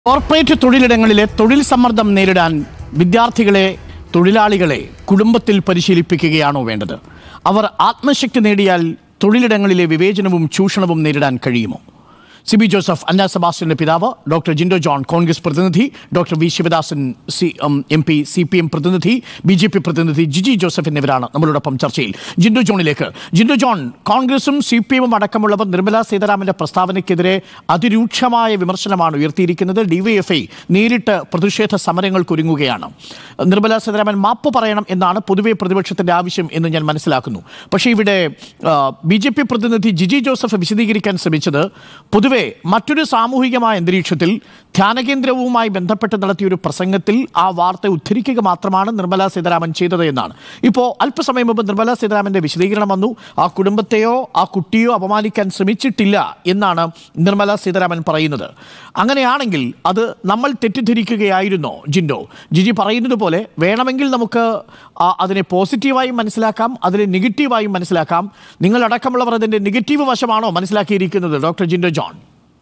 Corporate തൊഴിലിടങ്ങളിലെ തൊഴിൽ സമ്മർദ്ദം നേരിടാൻ വിദ്യാർത്ഥികളെ, തൊഴിലാളികളെ കുടുംബത്തിൽ പരിശീലിപ്പിക്കുകയാണോ വേണ്ടത്? അവർ ആത്മശക്തി നേടിയാൽ തൊഴിലിടങ്ങളിലെ വിവേചനവും ചൂഷണവും നേരിടാൻ കഴിയുമോ? സിബി ജോസഫ്, അന്ന സെബാസ്റ്റ്യന്റെ പിതാവ്, ഡോക്ടർ ജിൻഡോ ജോൺ കോൺഗ്രസ് പ്രതിനിധി, doctor V Sivadasan MP CPM പ്രതിനിധി, BJP പ്രതിനിധി ജിജി ജോസഫ് എന്നിവരാണ് നമ്മളോടൊപ്പം ചർച്ചയിൽ. ജിൻഡോ ജോണിലേക്ക്. ജിൻഡോ ജോൺ, കോൺഗ്രസും CPM അടക്കമുള്ളവർ നിർമ്മലാ സീതാരാമന്റെ പ്രസ്താവനയ്ക്കെതിരെ അതിരൂക്ഷമായ വിമർശനമാണ് ഉയർത്തിയിരിക്കുന്നത്. DYFI നേരിട്ട് പ്രതിഷേധ സമരങ്ങൾക്കൊരുങ്ങുകയാണ്. നിർമ്മലാ സീതാരാമൻ മാപ്പ് പറയണം എന്നാണ് പൊതുവെ പ്രതിപക്ഷത്തിന്റെ ആവശ്യം എന്ന് ഞാൻ മനസ്സിലാക്കുന്നു. പക്ഷേ ഇവിടെ BJP പ്രതിനിധി ജിജി ജോസഫ് വിശദീകരിക്കാൻ ശ്രമിച്ചത് പൊതുവെ മറ്റൊരു സാമൂഹികമായ അന്തരീക്ഷത്തിൽ ധ്യാനകേന്ദ്രവുമായി ബന്ധപ്പെട്ട് നടത്തിയൊരു പ്രസംഗത്തിൽ ആ വാർത്ത ഉദ്ധരിക്കുക മാത്രമാണ് നിർമ്മലാ സീതാരാമൻ ചെയ്തത് എന്നാണ്. ഇപ്പോൾ അല്പസമയം മുമ്പ് നിർമ്മലാ സീതാരാമന്റെ വിശദീകരണം വന്നു. ആ കുടുംബത്തെയോ ആ കുട്ടിയോ അപമാനിക്കാൻ ശ്രമിച്ചിട്ടില്ല എന്നാണ് നിർമ്മലാ സീതാരാമൻ പറയുന്നത്. അങ്ങനെയാണെങ്കിൽ അത് നമ്മൾ തെറ്റിദ്ധരിക്കുകയായിരുന്നോ ജിൻഡോ? ജിജി പറയുന്നത് പോലെ വേണമെങ്കിൽ നമുക്ക് അതിനെ പോസിറ്റീവായും മനസ്സിലാക്കാം, അതിനെ നെഗറ്റീവായും മനസ്സിലാക്കാം. നിങ്ങളടക്കമുള്ളവർ അതിൻ്റെ നെഗറ്റീവ് വശമാണോ മനസ്സിലാക്കിയിരിക്കുന്നത് ഡോക്ടർ ജിൻഡോ ജോൺ?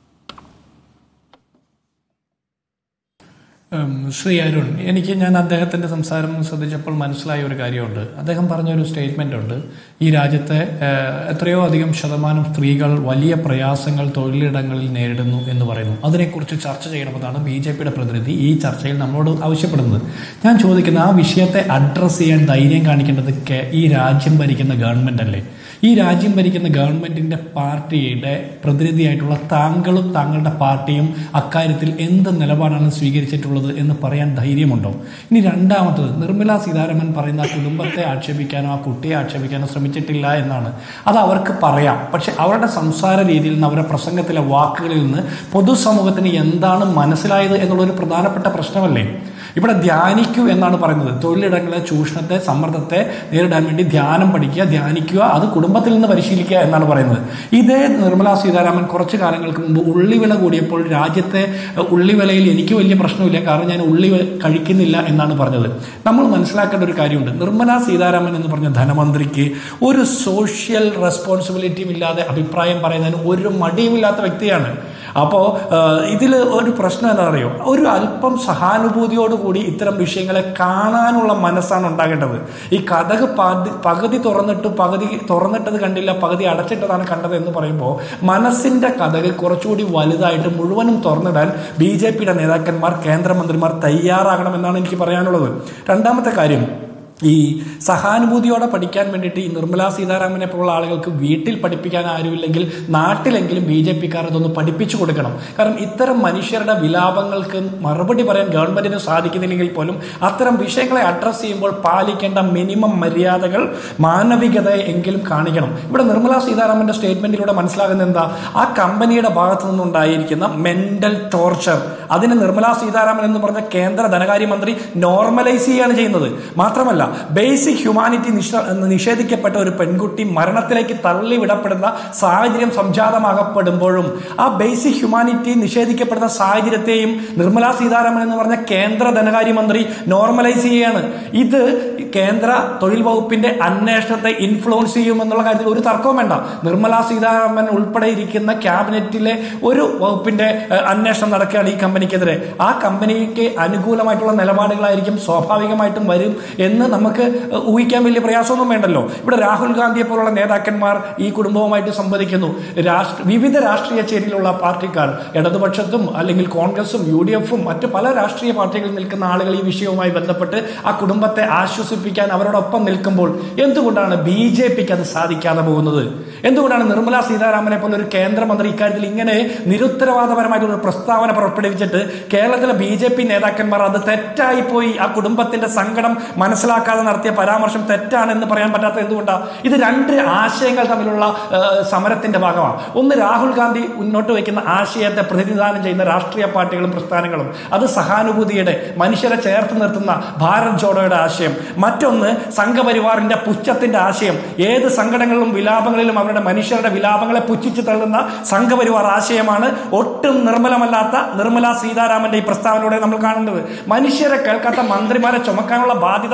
ശ്രീ അരുൺ, ഞാൻ അദ്ദേഹത്തിൻ്റെ സംസാരം ശ്രദ്ധിച്ചപ്പോൾ മനസ്സിലായ ഒരു കാര്യമുണ്ട്. അദ്ദേഹം പറഞ്ഞൊരു സ്റ്റേറ്റ്മെൻ്റ് ഉണ്ട്. ഈ രാജ്യത്തെ എത്രയോ അധികം ശതമാനം സ്ത്രീകൾ വലിയ പ്രയാസങ്ങൾ തൊഴിലിടങ്ങളിൽ നേരിടുന്നു എന്ന് പറയുന്നു. അതിനെക്കുറിച്ച് ചർച്ച ചെയ്യണമെന്നാണ് BJPയുടെ പ്രതിനിധി ഈ ചർച്ചയിൽ നമ്മളോട് ആവശ്യപ്പെടുന്നത്. ഞാൻ ചോദിക്കുന്നത്, ആ വിഷയത്തെ അഡ്രസ്സ് ചെയ്യാൻ ധൈര്യം കാണിക്കേണ്ടത് ഈ രാജ്യം ഭരിക്കുന്ന ഗവൺമെൻറ് അല്ലേ? ഈ രാജ്യം ഭരിക്കുന്ന ഗവൺമെന്റിന്റെ പാർട്ടിയുടെ പ്രതിനിധിയായിട്ടുള്ള താങ്കളും താങ്കളുടെ പാർട്ടിയും അക്കാര്യത്തിൽ എന്ത് നിലപാടാണ് സ്വീകരിച്ചിട്ടുള്ളത് എന്ന് പറയാൻ ധൈര്യമുണ്ടോ? ഇനി രണ്ടാമത്തത്, നിർമ്മലാ സീതാരാമൻ പറയുന്ന കുടുംബത്തെ ആക്ഷേപിക്കാനോ ആ കുട്ടിയെ ആക്ഷേപിക്കാനോ ശ്രമിച്ചിട്ടില്ല എന്നാണ്. അത് അവർക്ക് പറയാം. പക്ഷെ അവരുടെ സംസാര രീതിയിൽ നിന്ന്, അവരുടെ പ്രസംഗത്തിലെ വാക്കുകളിൽ നിന്ന് പൊതുസമൂഹത്തിന് എന്താണ് മനസ്സിലായത് എന്നുള്ളൊരു പ്രധാനപ്പെട്ട പ്രശ്നമല്ലേ? ഇവിടെ ധ്യാനിക്കൂ എന്നാണ് പറയുന്നത്. തൊഴിലിടങ്ങളിലെ ചൂഷണത്തെ, സമ്മർദ്ദത്തെ നേരിടാൻ വേണ്ടി ധ്യാനം പഠിക്കുക, ധ്യാനിക്കുക, അത് കുടുംബത്തിൽ നിന്ന് പരിശീലിക്കുക എന്നാണ് പറയുന്നത്. ഇതേ നിർമ്മലാ സീതാരാമൻ കുറച്ചു കാലങ്ങൾക്ക് മുമ്പ് ഉള്ളിവില കൂടിയപ്പോൾ രാജ്യത്തെ ഉള്ളിവിലയിൽ എനിക്ക് വലിയ പ്രശ്നമില്ല, കാരണം ഞാൻ ഉള്ളി കഴിക്കുന്നില്ല എന്നാണ് പറഞ്ഞത്. നമ്മൾ മനസ്സിലാക്കേണ്ട ഒരു കാര്യമുണ്ട്. നിർമ്മലാ സീതാരാമൻ എന്ന് പറഞ്ഞ ധനമന്ത്രിക്ക് ഒരു സോഷ്യൽ റെസ്പോൺസിബിലിറ്റിയും ഇല്ലാതെ അഭിപ്രായം പറയുന്നതിന് ഒരു മടിയുമില്ലാത്ത വ്യക്തിയാണ്. അപ്പോൾ ഇതിൽ ഒരു പ്രശ്നം എന്താ അറിയോ? ഒരു അല്പം സഹാനുഭൂതിയോടുകൂടി ഇത്തരം വിഷയങ്ങളെ കാണാനുള്ള മനസ്സാണ് ഉണ്ടാകേണ്ടത്. ഈ കഥക് പകുതി തുറന്നിട്ടത് കണ്ടില്ല, പകുതി അടച്ചിട്ടതാണ് കണ്ടത് എന്ന് പറയുമ്പോൾ മനസ്സിന്റെ കഥക് കുറച്ചുകൂടി വലുതായിട്ട് മുഴുവനും തുറന്നിടാൻ BJPയുടെ നേതാക്കന്മാർ, കേന്ദ്രമന്ത്രിമാർ തയ്യാറാകണമെന്നാണ് എനിക്ക് പറയാനുള്ളത്. രണ്ടാമത്തെ കാര്യം, ഈ സഹാനുഭൂതിയോടെ പഠിക്കാൻ വേണ്ടിയിട്ട് ഈ നിർമ്മലാ സീതാരാമനെ പോലുള്ള ആളുകൾക്ക് വീട്ടിൽ പഠിപ്പിക്കാൻ ആരുമില്ലെങ്കിൽ നാട്ടിലെങ്കിലും BJPക്കാർ അതൊന്ന് പഠിപ്പിച്ചു കൊടുക്കണം. കാരണം ഇത്തരം മനുഷ്യരുടെ വിലാപങ്ങൾക്ക് മറുപടി പറയാൻ ഗവൺമെന്റിന് സാധിക്കുന്നില്ലെങ്കിൽ പോലും അത്തരം വിഷയങ്ങളെ അഡ്രസ്സ് ചെയ്യുമ്പോൾ പാലിക്കേണ്ട മിനിമം മര്യാദകൾ, മാനവികതയെ എങ്കിലും കാണിക്കണം. ഇവിടെ നിർമ്മലാ സീതാരാമന്റെ സ്റ്റേറ്റ്മെന്റിലൂടെ മനസ്സിലാകുന്ന എന്താ? ആ കമ്പനിയുടെ ഭാഗത്തു നിന്നുണ്ടായിരിക്കുന്ന മെന്റൽ ടോർച്ചർ, അതിന് നിർമ്മലാ സീതാരാമൻ എന്ന് പറഞ്ഞ കേന്ദ്ര ധനകാര്യമന്ത്രി നോർമലൈസ് ചെയ്യുകയാണ് ചെയ്യുന്നത്. മാത്രമല്ല, ബേസിക് ഹ്യൂമാനിറ്റി നിഷേധിക്കപ്പെട്ട ഒരു പെൺകുട്ടി മരണത്തിലേക്ക് തള്ളിവിടപ്പെടുന്ന സാഹചര്യം സംജാതമാകപ്പെടുമ്പോഴും ആ ബേസിക് ഹ്യൂമാനിറ്റി നിഷേധിക്കപ്പെടുന്ന സാഹചര്യത്തെയും നിർമ്മലാ സീതാരാമൻ എന്ന് പറഞ്ഞ കേന്ദ്ര ധനകാര്യമന്ത്രി നോർമലൈസ് ചെയ്യുകയാണ്. ഇത് കേന്ദ്ര തൊഴിൽ വകുപ്പിന്റെ അന്വേഷണത്തെ ഇൻഫ്ലുവൻസ് ചെയ്യുമെന്നുള്ള കാര്യത്തിൽ ഒരു തർക്കവും വേണ്ട. നിർമ്മലാ സീതാരാമൻ ഉൾപ്പെടെ ഇരിക്കുന്ന ക്യാബിനറ്റിലെ ഒരു വകുപ്പിന്റെ അന്വേഷണം നടക്കുകയാണ് ഈ കമ്പനിക്കെതിരെ. ആ കമ്പനിക്ക് അനുകൂലമായിട്ടുള്ള നിലപാടുകളായിരിക്കും സ്വാഭാവികമായിട്ടും വരും എന്ന് നമുക്ക് ഊഹിക്കാൻ വലിയ പ്രയാസമൊന്നും വേണ്ടല്ലോ. ഇവിടെ രാഹുൽ ഗാന്ധിയെ പോലുള്ള നേതാക്കന്മാർ ഈ കുടുംബവുമായിട്ട് സംവദിക്കുന്നു. വിവിധ രാഷ്ട്രീയ ചേരിയിലുള്ള പാർട്ടിക്കാർ, ഇടതുപക്ഷത്തും അല്ലെങ്കിൽ കോൺഗ്രസും UDFും മറ്റ് പല രാഷ്ട്രീയ പാർട്ടികളിൽ നിൽക്കുന്ന ആളുകൾ ഈ വിഷയവുമായി ബന്ധപ്പെട്ട് ആ കുടുംബത്തെ ആശ്വസിപ്പിക്കാൻ അവരോടൊപ്പം നിൽക്കുമ്പോൾ എന്തുകൊണ്ടാണ് BJPക്ക് അത് സാധിക്കാതെ പോകുന്നത്? എന്തുകൊണ്ടാണ് നിർമ്മലാ സീതാരാമനെ പോലെ ഒരു കേന്ദ്രമന്ത്രി ഇക്കാര്യത്തിൽ ഇങ്ങനെ നിരുത്തരവാദപരമായിട്ടുള്ള ഒരു പ്രസ്താവന പുറപ്പെടുവിച്ചിട്ട് കേരളത്തിലെ BJP നേതാക്കന്മാർ അത് തെറ്റായി പോയി, ആ കുടുംബത്തിന്റെ സങ്കടം മനസ്സിലാക്കാതെ നടത്തിയ പരാമർശം തെറ്റാണെന്ന് പറയാൻ പറ്റാത്ത എന്തുകൊണ്ടാണ്? ഇത് രണ്ട് ആശയങ്ങൾ തമ്മിലുള്ള സമരത്തിന്റെ ഭാഗമാണ്. ഒന്ന്, രാഹുൽ ഗാന്ധി മുന്നോട്ട് വയ്ക്കുന്ന ആശയത്തെ പ്രതിനിധാനം ചെയ്യുന്ന രാഷ്ട്രീയ പാർട്ടികളും പ്രസ്ഥാനങ്ങളും, അത് സഹാനുഭൂതിയുടെ, മനുഷ്യരെ ചേർത്ത് നിർത്തുന്ന ഭാരത് ജോഡോയുടെ ആശയം. മറ്റൊന്ന്, സംഘപരിവാറിന്റെ പുച്ഛത്തിന്റെ ആശയം. ഏത് സങ്കടങ്ങളിലും വിലാപങ്ങളിലും അവരുടെ മനുഷ്യരുടെ വിലാപങ്ങളെ പുച്ഛിച്ച് തള്ളുന്ന സംഘപരിവാർ ആശയമാണ് ഒട്ടും നിർമ്മലമല്ലാത്ത നിർമ്മലാ സീതാരാമന്റെ ഈ പ്രസ്താവനയിലൂടെ നമ്മൾ കാണേണ്ടത്. മനുഷ്യരെ കേൾക്കാത്ത മന്ത്രിമാരെ ചുമക്കാനുള്ള ബാധ്യത ഈ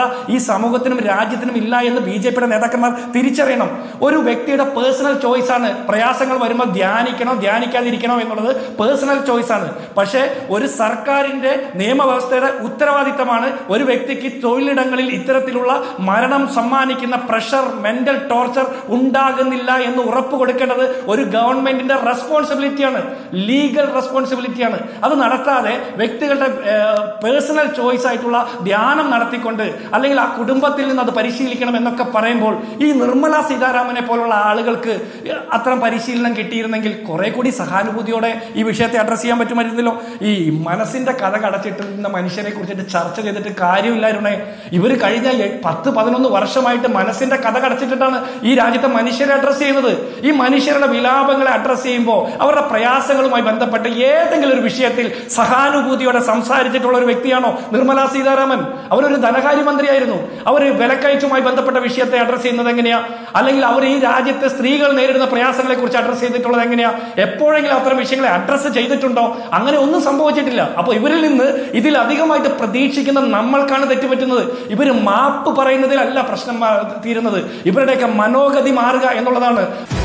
സമൂഹത്തിനും രാജ്യത്തിനും ഇല്ല എന്ന് BJPയുടെ നേതാക്കന്മാർ തിരിച്ചറിയണം. ഒരു വ്യക്തിയുടെ പേഴ്സണൽ ചോയ്സ് ആണ്. പ്രയാസങ്ങൾ വരുമ്പോൾ ധ്യാനിക്കണോ ധ്യാനിക്കാതിരിക്കണോ എന്നുള്ളത് പേഴ്സണൽ ചോയ്സ് ആണ്. പക്ഷേ ഒരു സർക്കാരിന്റെ നിയമവ്യവസ്ഥയുടെ ഉത്തരവാദിത്തമാണ് ഒരു വ്യക്തിക്ക് തൊഴിലിടങ്ങളിൽ ഇത്തരത്തിലുള്ള മരണം സമ്മാനിക്കുന്ന പ്രഷർ, മെന്റൽ ടോർച്ചർ ഉണ്ടാകുന്നില്ല എന്ന് ഉറപ്പ് കൊടുക്കേണ്ടത് ഒരു ഗവൺമെന്റിന്റെ റെസ്പോൺസിബിലിറ്റിയാണ്, ലീഗൽ റെസ്പോൺസിബിലിറ്റിയാണ്. അത് നടത്താതെ വ്യക്തികളുടെ പേഴ്സണൽ ചോയ്സ് ആയിട്ടുള്ള ധ്യാനം നടത്തിക്കൊണ്ട് അല്ലെങ്കിൽ ആ കുടുംബത്തിൽ നിന്ന് അത് പരിശീലിക്കണം എന്നൊക്കെ പറയുമ്പോൾ ഈ നിർമ്മല സീതാരാമനെ പോലുള്ള ആളുകൾക്ക് അത്തരം പരിശീലനം കിട്ടിയിരുന്നെങ്കിൽ കുറെ കൂടി സഹാനുഭൂതിയോടെ ഈ വിഷയത്തെ അഡ്രസ് ചെയ്യാൻ പറ്റുമായിരുന്നല്ലോ. ഈ മനസ്സിന്റെ കഥ കടച്ചിട്ടിരുന്ന മനുഷ്യരെ കുറിച്ചിട്ട് ചർച്ച ചെയ്തിട്ട് കാര്യമില്ലായിരുന്നേ. ഇവര് കഴിഞ്ഞ 10-11 വർഷമായിട്ട് മനസ്സിന്റെ കഥ കടച്ചിട്ടിട്ടാണ് ഈ രാജ്യത്തെ മനുഷ്യരെ അഡ്രസ് ചെയ്യുന്നത്. ഈ മനുഷ്യരുടെ വിലാപങ്ങളെ അഡ്രസ് ചെയ്യുമ്പോൾ അവരുടെ പ്രയാസങ്ങളുമായി ബന്ധപ്പെട്ട് ഏതെങ്കിലും ഒരു വിഷയത്തിൽ സഹാനുഭൂതിയോടെ സംസാരിച്ചിട്ടുള്ള ഒരു വ്യക്തിയാണോ നിർമ്മല സീതാരാമൻ? അവരൊരു ധനകാര്യമന്ത്രിയായിരുന്നു. അവർ വിലക്കയറ്റുമായി ബന്ധപ്പെട്ട വിഷയത്തെ അഡ്രസ് ചെയ്യുന്നത് എങ്ങനെയാ? അല്ലെങ്കിൽ അവർ ഈ രാജ്യത്തെ സ്ത്രീകൾ നേരിടുന്ന പ്രയാസങ്ങളെ കുറിച്ച് അഡ്രസ് ചെയ്തിട്ടുള്ളത് എങ്ങനെയാ? എപ്പോഴെങ്കിലും അത്തരം വിഷയങ്ങളെ അഡ്രസ് ചെയ്തിട്ടുണ്ടോ? അങ്ങനെ ഒന്നും സംഭവിച്ചിട്ടില്ല. അപ്പൊ ഇവരിൽ നിന്ന് ഇതിലധികമായിട്ട് പ്രതീക്ഷിക്കുന്ന നമ്മൾക്കാണ് തെറ്റുപറ്റുന്നത്. ഇവര് മാപ്പ് പറയുന്നതിലല്ല പ്രശ്നം തീരുന്നത്, ഇവരുടെയൊക്കെ മനോഗതി മാറുക എന്നുള്ളതാണ്.